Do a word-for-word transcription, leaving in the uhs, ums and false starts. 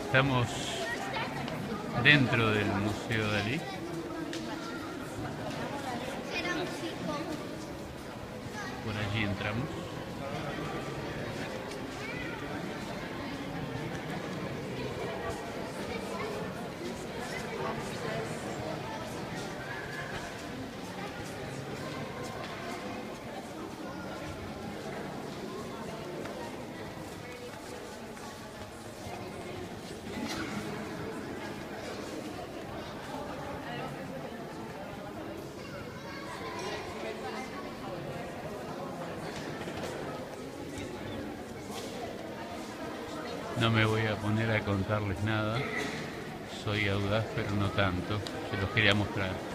Estamos dentro del Museo Dalí. Por allí entramos. No me voy a poner a contarles nada. Soy audaz, pero no tanto. Se los quería mostrar.